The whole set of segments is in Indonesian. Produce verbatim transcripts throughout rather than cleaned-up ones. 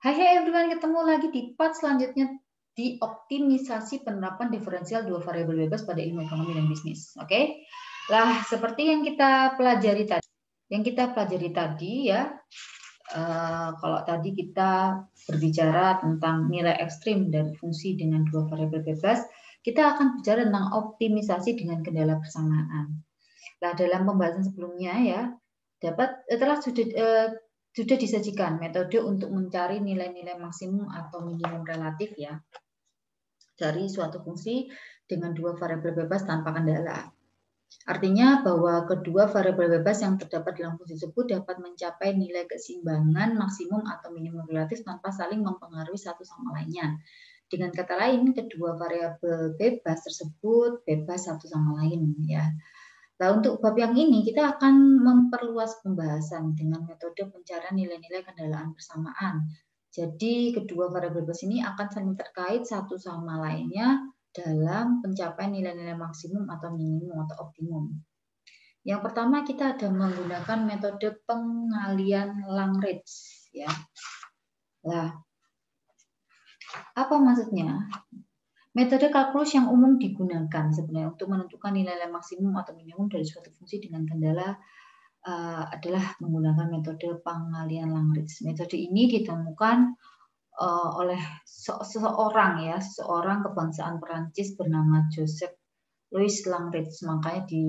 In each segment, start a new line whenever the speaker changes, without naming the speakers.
Hai hai everyone, ketemu lagi di part selanjutnya di optimisasi penerapan diferensial dua variabel bebas pada ilmu ekonomi dan bisnis. Oke, okay? Lah seperti yang kita pelajari tadi, yang kita pelajari tadi ya, uh, kalau tadi kita berbicara tentang nilai ekstrim dari fungsi dengan dua variabel bebas, kita akan bicara tentang optimisasi dengan kendala persamaan. Nah dalam pembahasan sebelumnya ya, dapat telah sudah uh, sudah disajikan metode untuk mencari nilai-nilai maksimum atau minimum relatif ya dari suatu fungsi dengan dua variabel bebas tanpa kendala. Artinya bahwa kedua variabel bebas yang terdapat dalam fungsi tersebut dapat mencapai nilai keseimbangan maksimum atau minimum relatif tanpa saling mempengaruhi satu sama lainnya. Dengan kata lain, kedua variabel bebas tersebut bebas satu sama lain ya. Nah, untuk bab yang ini kita akan memperluas pembahasan dengan metode pencarian nilai-nilai kendalaan persamaan. Jadi kedua variabel bebas ini akan saling terkait satu sama lainnya dalam pencapaian nilai-nilai maksimum atau minimum atau optimum. Yang pertama kita ada menggunakan metode pengalian Langridge ya. Nah, apa maksudnya? Metode kalkulus yang umum digunakan sebenarnya untuk menentukan nilai maksimum atau minimum dari suatu fungsi dengan kendala uh, adalah menggunakan metode pengalian Langridge. Metode ini ditemukan uh, oleh seseorang ya, seseorang kebangsaan Perancis bernama Joseph Louis Langridge. Makanya di,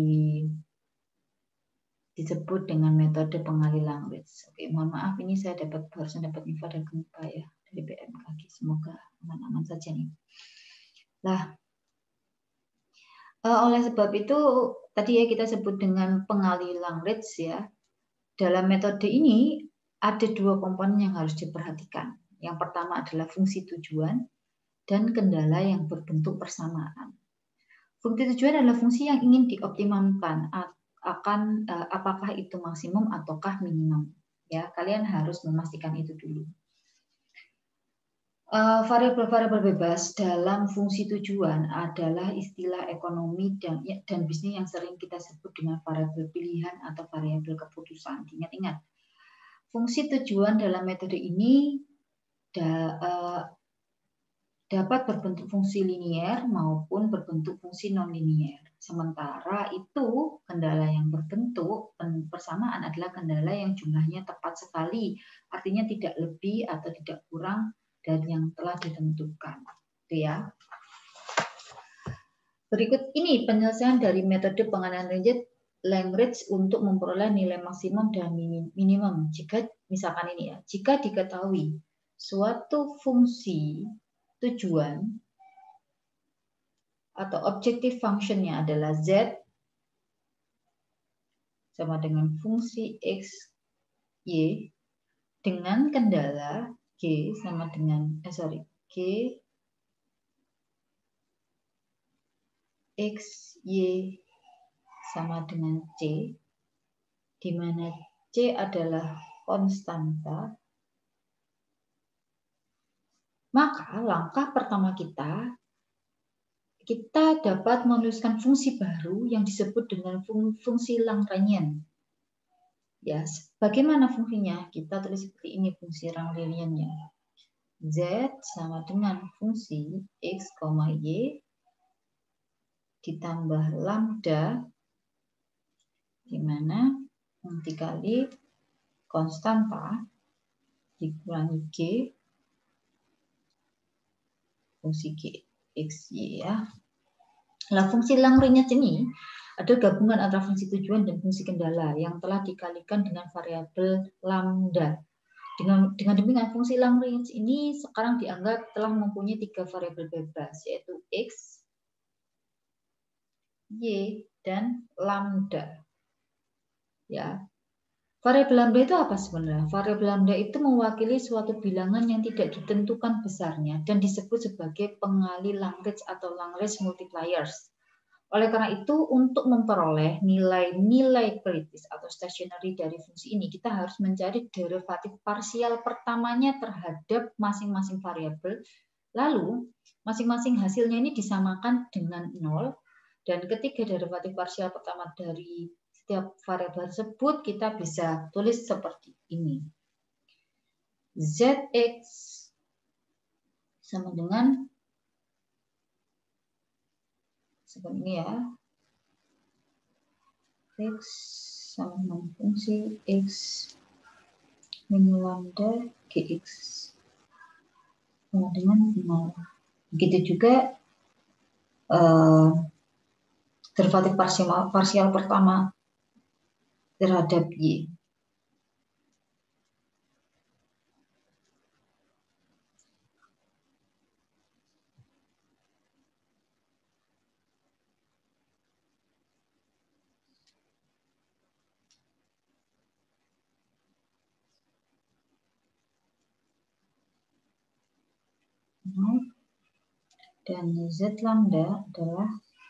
disebut dengan metode pengalian Langridge. Oke, mohon maaf ini saya dapat barusan dapat info dari gempa ya dari B M K G. Semoga aman-aman saja nih. Nah, oleh sebab itu tadi ya kita sebut dengan pengalian Langridge ya. Dalam metode ini ada dua komponen yang harus diperhatikan. Yang pertama adalah fungsi tujuan dan kendala yang berbentuk persamaan. Fungsi tujuan adalah fungsi yang ingin dioptimalkan akan apakah itu maksimum ataukah minimum. Ya, kalian harus memastikan itu dulu. Variabel-variabel uh, bebas dalam fungsi tujuan adalah istilah ekonomi dan, dan bisnis yang sering kita sebut dengan variabel pilihan atau variabel keputusan. Ingat-ingat, fungsi tujuan dalam metode ini da, uh, dapat berbentuk fungsi linier maupun berbentuk fungsi non-linier. Sementara itu, kendala yang berbentuk persamaan adalah kendala yang jumlahnya tepat sekali, artinya tidak lebih atau tidak kurang dari yang telah ditentukan. Itu ya. Berikut ini penyelesaian dari metode pengalian Langridge untuk memperoleh nilai maksimum dan minimum. Jika misalkan ini ya, jika diketahui suatu fungsi tujuan atau objective functionnya adalah Z sama dengan fungsi X, Y dengan kendala G sama dengan eh sorry G X Y sama dengan C, di mana C adalah konstanta, maka langkah pertama kita kita dapat menuliskan fungsi baru yang disebut dengan fungsi Lagrangian. Ya, bagaimana fungsinya? Kita tulis seperti ini fungsi Lagrangiannya. Z sama dengan fungsi X, Y ditambah lambda di mana dikali konstanta dikurangi G fungsi G X, Y ya. Nah, fungsi Lagrangian ini ada gabungan antara fungsi tujuan dan fungsi kendala yang telah dikalikan dengan variabel lambda. Dengan, dengan demikian fungsi Lagrangian ini sekarang dianggap telah mempunyai tiga variabel bebas, yaitu X, Y, dan lambda. Ya, variabel lambda itu apa sebenarnya? Variabel lambda itu mewakili suatu bilangan yang tidak ditentukan besarnya dan disebut sebagai pengali Langridge atau Langridge multipliers. Oleh karena itu, untuk memperoleh nilai-nilai kritis atau stationary dari fungsi ini, kita harus mencari derivatif parsial pertamanya terhadap masing-masing variabel. Lalu, masing-masing hasilnya ini disamakan dengan nol. Dan ketika derivatif parsial pertama dari setiap variabel tersebut, kita bisa tulis seperti ini. Zx sama dengan seperti ini ya, X sama dengan fungsi X min lambda Gx sama dengan nol. Begitu juga eh, derivatif parsial, parsial pertama terhadap Y. Dan Z lambda adalah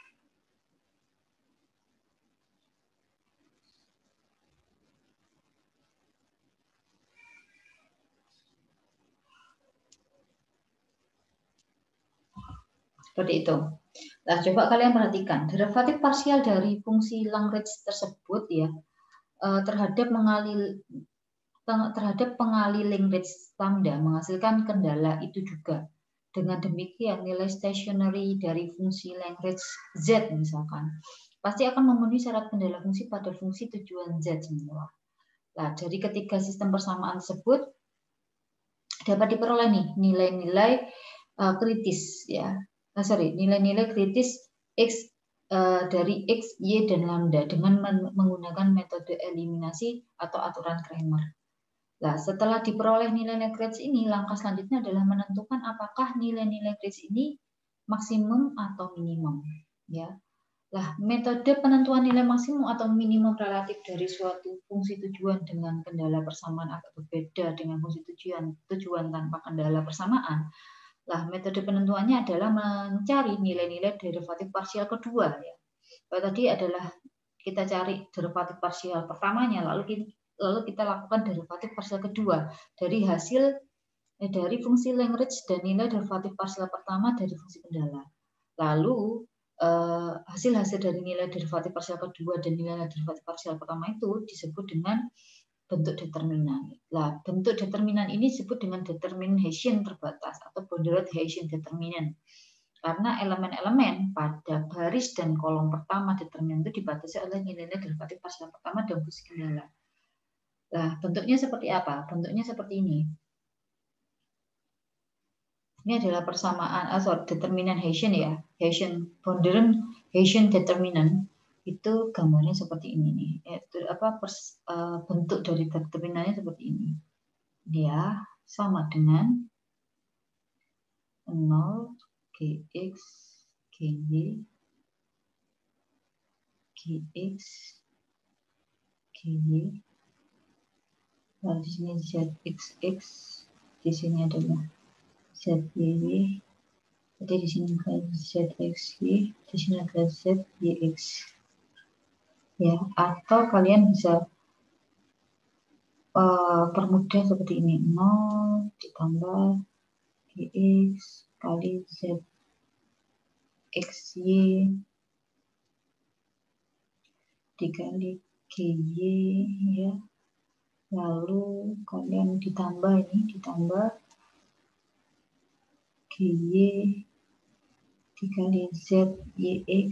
seperti itu. Nah, coba kalian perhatikan derivatif parsial dari fungsi Lagrange tersebut ya terhadap mengalil terhadap pengali Lagrange lambda menghasilkan kendala itu juga. Dengan demikian nilai stationary dari fungsi Lagrange Z misalkan pasti akan memenuhi syarat kendala fungsi pada fungsi tujuan Z semua. Nah, dari ketiga sistem persamaan tersebut dapat diperoleh nih nilai-nilai uh, kritis ya. Nah, sorry, nilai-nilai kritis X uh, dari X, Y, dan lambda dengan menggunakan metode eliminasi atau aturan Cramer. Nah, setelah diperoleh nilai-nilai Lagrange ini, langkah selanjutnya adalah menentukan apakah nilai-nilai Lagrange ini maksimum atau minimum. Ya, lah metode penentuan nilai maksimum atau minimum relatif dari suatu fungsi tujuan dengan kendala persamaan agak berbeda dengan fungsi tujuan tujuan tanpa kendala persamaan. Lah metode penentuannya adalah mencari nilai-nilai derivatif parsial kedua. Ya, kalau tadi adalah kita cari derivatif parsial pertamanya, lalu kita lalu kita lakukan derivatif parsial kedua dari hasil eh, dari fungsi Lagrange dan nilai derivatif parsial pertama dari fungsi kendala. Lalu eh, hasil-hasil dari nilai derivatif parsial kedua dan nilai derivatif parsial pertama itu disebut dengan bentuk determinan. Nah, bentuk determinan ini disebut dengan determinan Hessian terbatas atau bounded Hessian determinant. Karena elemen-elemen pada baris dan kolom pertama determinan itu dibatasi oleh nilai-nilai derivatif parsial pertama dan fungsi kendala. Nah, bentuknya seperti apa? Bentuknya seperti ini. Ini adalah persamaan, ah, sorry, determinan Hessian ya. Hessian, bounded Hessian determinant itu gambarnya seperti ini nih. Itu apa pers, uh, bentuk dari determinannya seperti ini. Dia sama dengan nol Gx, Gy, Gx, Gy. Lalu di sini Zxx, di sini adalah Zy, jadi di sini adalah Zxy, di sini adalah Zyx. Ya, atau kalian bisa uh, permudah seperti ini, nol ditambah Gx kali Zxy dikali Gy ya. Lalu kalian ditambah ini, ditambah Gy dikali Zyx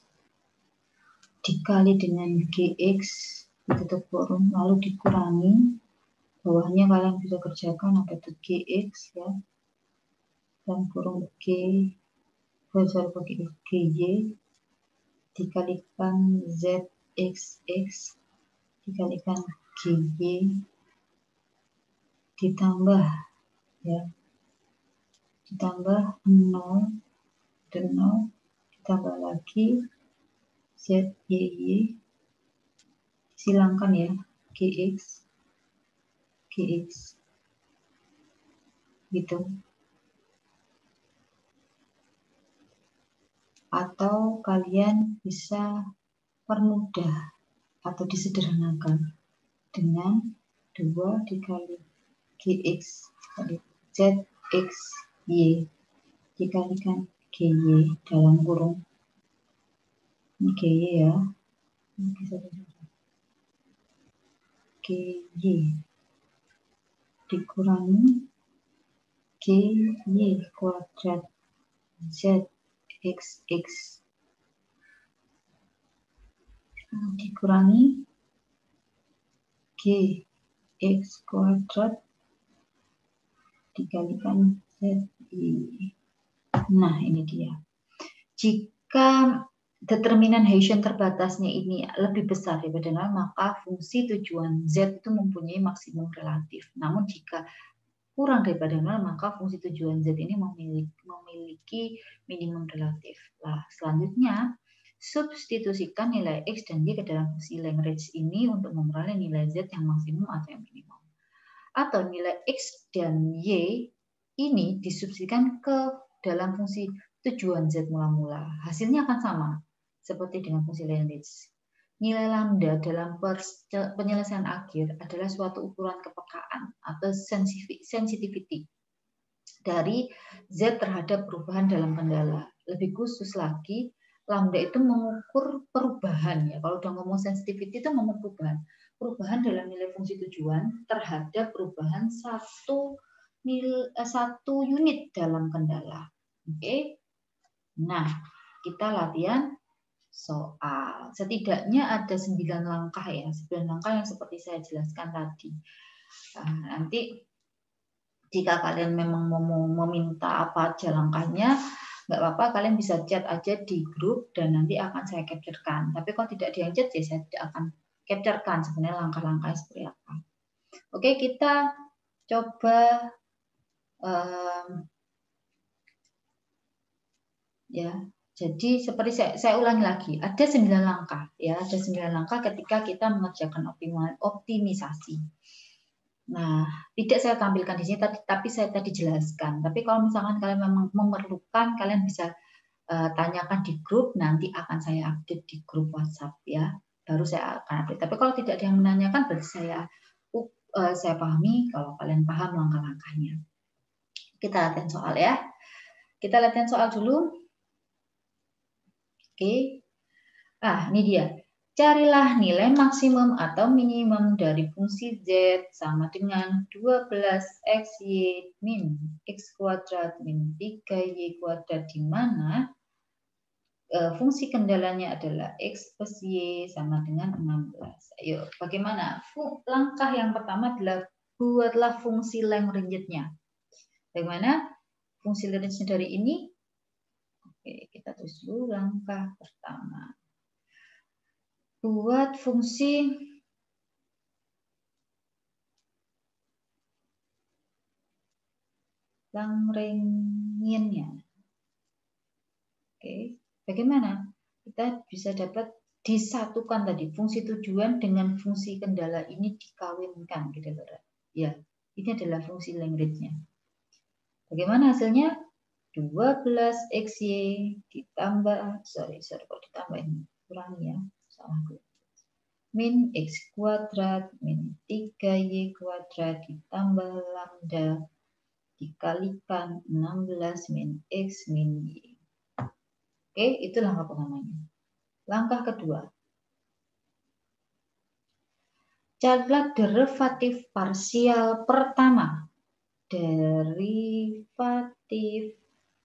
dikali dengan Gx ditutup kurung, lalu dikurangi bawahnya kalian bisa kerjakan apa itu Gx ya, dan kurung G besar bagi Gy dikalikan Zxx dikalikan Gy ditambah ya, ditambah nol dan nol ditambah lagi Zy silangkan ya, Gx Gx gitu. Atau kalian bisa permudah atau disederhanakan dengan dua dikali Gx kali Zxy dikalikan Gy dalam kurung ini Gy ya, ini Gy dikurangi G Y kuadrat Z X X dikurangi G X kuadrat dikalikan Z Y. Nah, ini dia. Jika determinan Hessian terbatasnya ini lebih besar daripada nol, maka fungsi tujuan Z itu mempunyai maksimum relatif. Namun jika kurang daripada nol, maka fungsi tujuan Z ini memiliki, memiliki minimum relatif. Nah, selanjutnya, substitusikan nilai X dan Y ke dalam fungsi Lagrange ini untuk memperoleh nilai Z yang maksimum atau yang minimum. Atau nilai X dan Y ini disubstitusikan ke dalam fungsi tujuan Z mula-mula. Hasilnya akan sama, seperti dengan fungsi Lagrange. Nilai lambda dalam penyelesaian akhir adalah suatu ukuran kepekaan atau sensitivity dari Z terhadap perubahan dalam kendala. Lebih khusus lagi, lambda itu mengukur perubahan ya. Kalau udah ngomong sensitivity itu ngomong perubahan. Perubahan dalam nilai fungsi tujuan terhadap perubahan satu nilai satu unit dalam kendala. Oke. Okay? Nah, kita latihan soal. Setidaknya ada sembilan langkah ya, sembilan langkah yang seperti saya jelaskan tadi. Nah, nanti jika kalian memang mau meminta apa aja langkahnya, nggak apa-apa, kalian bisa chat aja di grup dan nanti akan saya capturekan. Tapi kalau tidak ada yang chat, ya saya tidak akan capturekan sebenarnya langkah-langkahnya seperti apa. Oke, kita coba um, ya. Jadi seperti saya, saya ulangi lagi, ada sembilan langkah ya, ada sembilan langkah ketika kita mengerjakan optimisasi. Nah, tidak saya tampilkan di sini, tapi, tapi saya tadi jelaskan. Tapi kalau misalkan kalian memang memerlukan, kalian bisa uh, tanyakan di grup, nanti akan saya update di grup WhatsApp ya. Baru saya akan update. Tapi kalau tidak ada yang menanyakan, berarti saya uh, saya pahami kalau kalian paham langkah-langkahnya. Kita latihan soal ya. Kita latihan soal dulu. Oke, ah ini dia. Carilah nilai maksimum atau minimum dari fungsi Z sama dengan dua belas X Y min X kuadrat min tiga Y kuadrat, di mana e, fungsi kendalanya adalah X plus Y sama dengan enam belas. Ayo, bagaimana? Langkah yang pertama adalah buatlah fungsi Lagrange-nya. Bagaimana? Fungsi Lagrange dari ini? Oke, kita tulis dulu langkah pertama. Buat fungsi Lagrangian-nya. Oke, bagaimana? Kita bisa dapat disatukan tadi fungsi tujuan dengan fungsi kendala ini dikawinkan gitu loh. Ya, ini adalah fungsi Lagrange-nya. Bagaimana hasilnya? dua belas X Y ditambah, sorry, sorry kok ditambahin, kurangi ya, salah gue. Min X kuadrat min tiga Y kuadrat ditambah lambda dikalikan enam belas min X min Y. Oke, itu langkah pertamanya. Langkah kedua. Carilah derivatif parsial pertama. Derivatif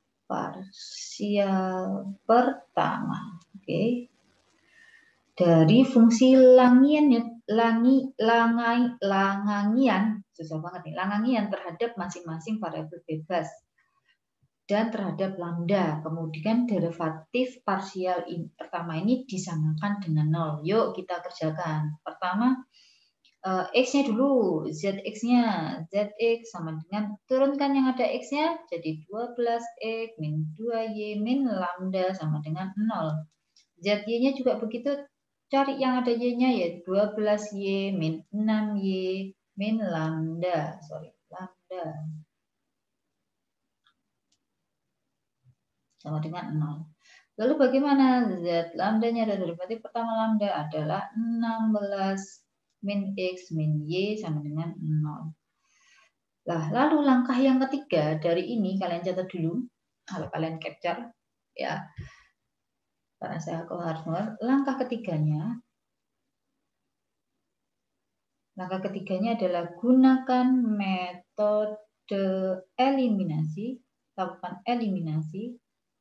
parsial pertama, oke, okay. Dari fungsi Langian, langi, langai, Langangian, susah banget nih, Langangian terhadap masing-masing variabel bebas dan terhadap lambda. Kemudian derivatif parsial ini, pertama ini disamakan dengan nol. Yuk kita kerjakan. Pertama, Uh, X-nya dulu, Z X-nya, Z X sama dengan, turunkan yang ada X-nya, jadi dua belas X min dua Y min lambda sama dengan nol. Z Y-nya juga begitu, cari yang ada Y-nya ya, dua belas Y min enam Y min lambda, sorry, lambda. Sama dengan nol. Lalu bagaimana Z lambdanya ada derivatif pertama lambda adalah enam belas min X min Y sama dengan nol. Nah, lalu langkah yang ketiga dari ini kalian catat dulu, kalau kalian capture ya. Karena saya harus langkah ketiganya. Langkah ketiganya adalah gunakan metode eliminasi, lakukan eliminasi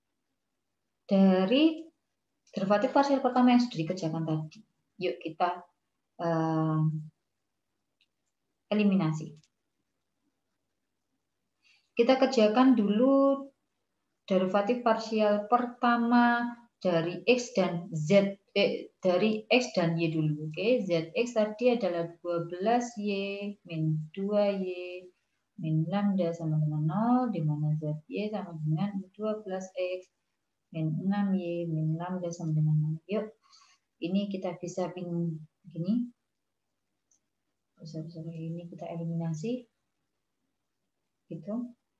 dari derivatif parsial pertama yang sudah dikerjakan tadi. Yuk kita uh, eliminasi. Kita kerjakan dulu derivatif parsial pertama dari X dan Z, eh, dari X dan Y dulu. Oke, okay? Zx tadi adalah dua belas Y min dua Y min lambda sama dengan nol, di mana Zy sama dengan dua belas X min enam Y min lambda sama dengan nol. Yuk, ini kita bisa pin begini. Besar-besar ini kita eliminasi. Gitu.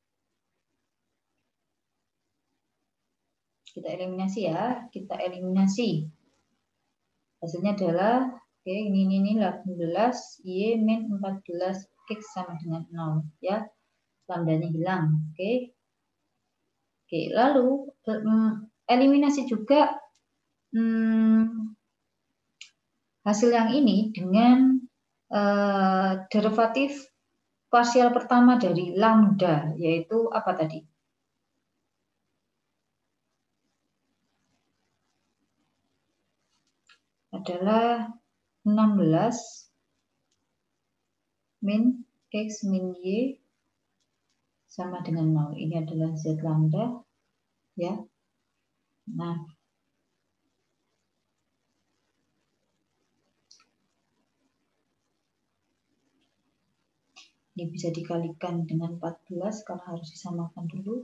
Kita eliminasi ya, kita eliminasi. Hasilnya adalah, oke, okay, ini, ini, ini delapan belas Y min empat belas X sama dengan nol, ya. Lambdanya hilang, oke. Okay. Oke, okay, lalu um, eliminasi juga um, hasil yang ini dengan uh, derivatif parsial pertama dari lambda, yaitu apa tadi? Adalah enam belas min X min Y sama dengan nol. Ini adalah Z lambda, ya. Nah, ini bisa dikalikan dengan empat belas karena harus disamakan dulu.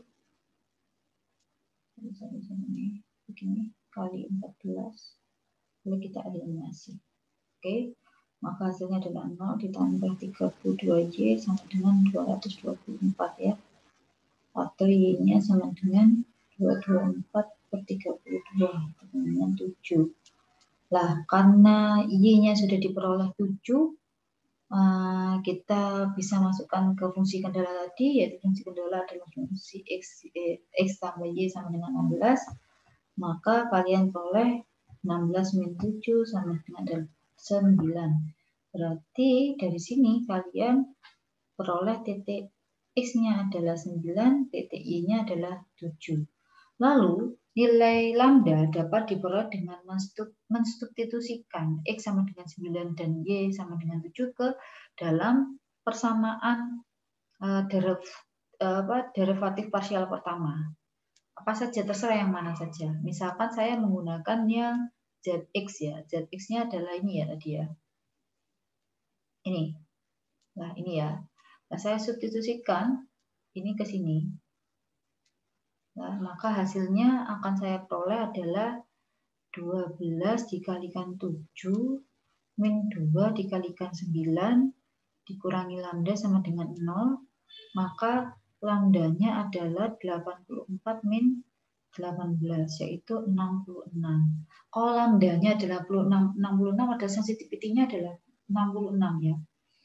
Ini begini kali empat belas. Lalu kita eliminasi. Oke, maka hasilnya adalah nol ditambah tiga puluh dua Y sama dengan dua ratus dua puluh empat, ya. Atau Y-nya sama dengan dua ratus dua puluh empat per tiga puluh dua dengan tujuh. Lah, karena Y-nya sudah diperoleh tujuh, Uh, kita bisa masukkan ke fungsi kendala tadi, yaitu fungsi kendala adalah fungsi X, eh, X tambah Y sama dengan enam belas, maka kalian peroleh enam belas min tujuh sama dengan sembilan. Berarti dari sini kalian peroleh titik X-nya adalah sembilan, titik Y-nya adalah tujuh. Lalu, nilai lambda dapat diperoleh dengan mensubstitusikan X sama dengan sembilan dan Y sama dengan tujuh ke dalam persamaan uh, derif, uh, apa, derivatif parsial pertama. Apa saja, terserah yang mana saja. Misalkan saya menggunakan yang Zx, ya. Zx-nya adalah ini ya tadi ya. Ini. Nah, ini ya. Nah, saya substitusikan ini ke sini. Nah, maka hasilnya akan saya peroleh adalah dua belas dikalikan tujuh min dua dikalikan sembilan dikurangi lambda sama dengan nol, maka lambdanya adalah delapan puluh empat min delapan belas, yaitu enam puluh enam. Kalau lambdanya adalah enam puluh enam, ada sensitivity-nya adalah enam puluh enam, ya.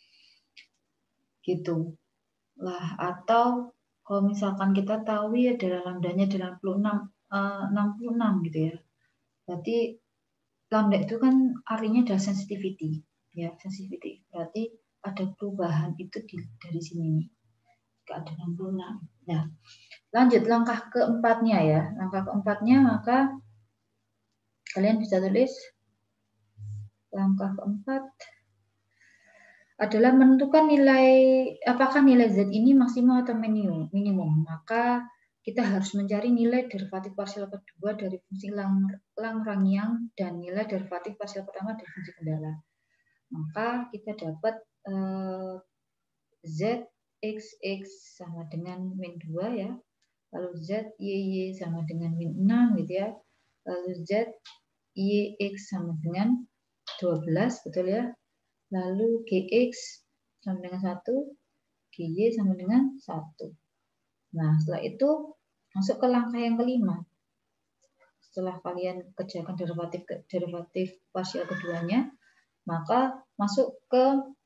Gitu. Lah, atau kalau misalkan kita tahu ya adalah lambdanya enam puluh enam, uh, enam puluh enam gitu ya. Berarti lambda itu kan artinya adalah sensitivity, ya, sensitivity. Berarti ada perubahan itu di, dari sini nih. Ada enam puluh enam. Nah, lanjut langkah keempatnya ya. Langkah keempatnya maka kalian bisa tulis langkah keempat adalah menentukan nilai, apakah nilai Z ini maksimum atau minimum. minimum. Maka kita harus mencari nilai derivatif parsial kedua dari fungsi lang, Lagrangian dan nilai derivatif parsial pertama dari fungsi kendala. Maka kita dapat eh, Z X X sama dengan min dua, ya. Lalu Z Y Y sama dengan min enam gitu ya. Lalu Z Y X sama dengan dua belas, betul ya. Lalu Gx sama dengan satu, Gy sama dengan satu. Nah, setelah itu masuk ke langkah yang kelima. Setelah kalian kerjakan derivatif derivatif parsial keduanya, maka masuk ke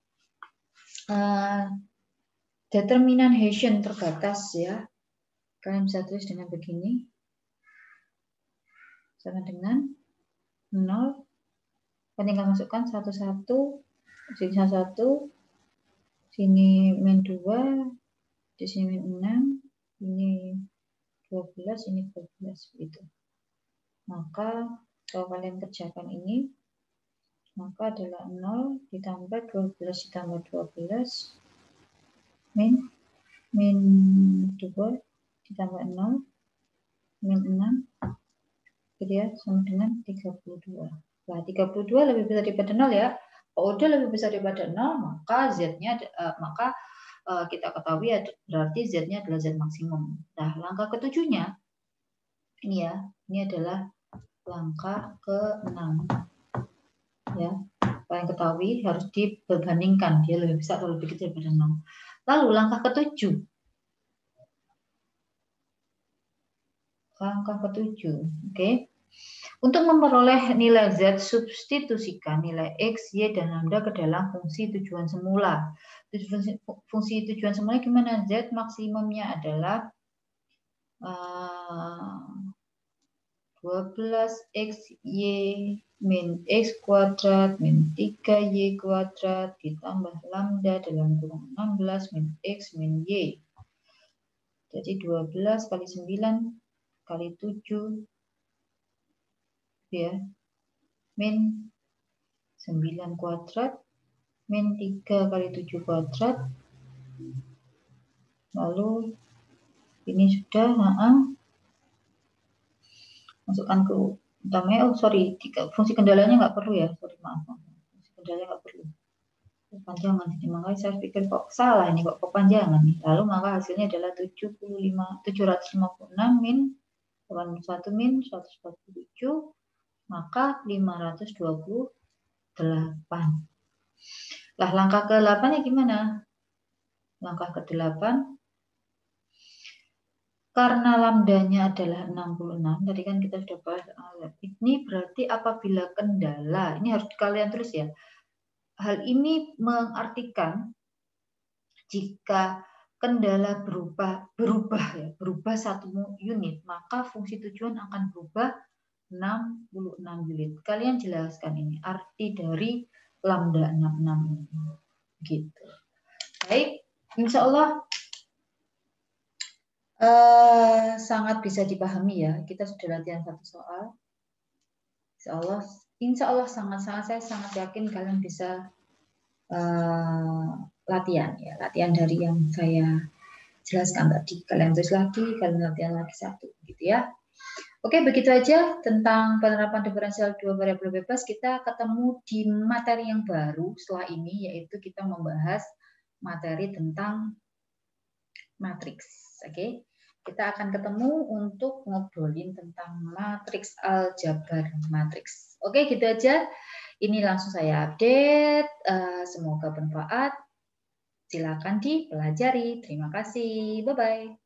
uh, determinan Hessian terbatas, ya. Kalian bisa tulis dengan begini. Sama dengan nol. Kalian tinggal masukkan satu satu sini satu, sini min dua, di sini min enam, ini dua belas, ini dua belas gitu. Maka kalau kalian kerjakan ini, maka adalah nol ditambah dua belas ditambah dua belas min min dua ditambah nol min enam gitu ya, sama dengan tiga puluh dua. Nah, tiga puluh dua lebih besar daripada nol ya. Kalau udah lebih besar daripada nol, maka Z-nya uh, maka uh, kita ketahui ya, berarti Z-nya adalah Z maksimum. Nah, langkah ketujuhnya ini ya, ini adalah langkah keenam. Ya, kalian ketahui harus diperbandingkan dia lebih besar atau lebih kecil daripada nol. Lalu langkah ketujuh. Langkah ketujuh, oke. Okay. Untuk memperoleh nilai Z, substitusikan nilai X, Y, dan Lambda ke dalam fungsi tujuan semula. Fungsi, fungsi tujuan semula gimana? Z maksimumnya adalah uh, dua belas X Y min X kuadrat min tiga Y kuadrat ditambah Lambda dalam kurung enam belas min X min Y. Jadi dua belas kali sembilan kali tujuh ya, min sembilan kuadrat min tiga kali tujuh kuadrat, lalu ini sudah uh, masukkan ke utamanya. Oh sorry, tiga, fungsi kendalanya nggak perlu ya, sorry maaf, fungsi kendalanya nggak perlu, kepanjangan. Jadi makanya saya pikir kok salah ini, kok kepanjangan nih. Lalu maka hasilnya adalah tujuh ratus lima puluh enam min delapan puluh satu min seratus empat puluh tujuh, maka lima ratus dua puluh delapan. Lah langkah ke delapan ya gimana? Langkah ke delapan, karena lambdanya adalah enam puluh enam, tadi kan kita sudah bahas, ini berarti apabila kendala, ini harus kalian tulis ya. Hal ini mengartikan jika kendala berubah berubah ya, berubah satu unit, maka fungsi tujuan akan berubah enam puluh enam unit. Kalian jelaskan ini arti dari lambda enam puluh enam ini. Gitu. Baik, insya Allah uh, sangat bisa dipahami ya. Kita sudah latihan satu soal. Insya Allah, insya Allah sangat-sangat saya sangat yakin kalian bisa uh, latihan ya, latihan dari yang saya jelaskan tadi. Kalian tulis lagi, kalian latihan lagi satu, gitu ya. Oke, begitu aja tentang penerapan diferensial dua variabel bebas. Kita ketemu di materi yang baru setelah ini, yaitu kita membahas materi tentang matriks. Oke, kita akan ketemu untuk ngobrolin tentang matriks aljabar matriks. Oke, gitu aja. Ini langsung saya update. Semoga bermanfaat. Silakan dipelajari. Terima kasih. Bye-bye.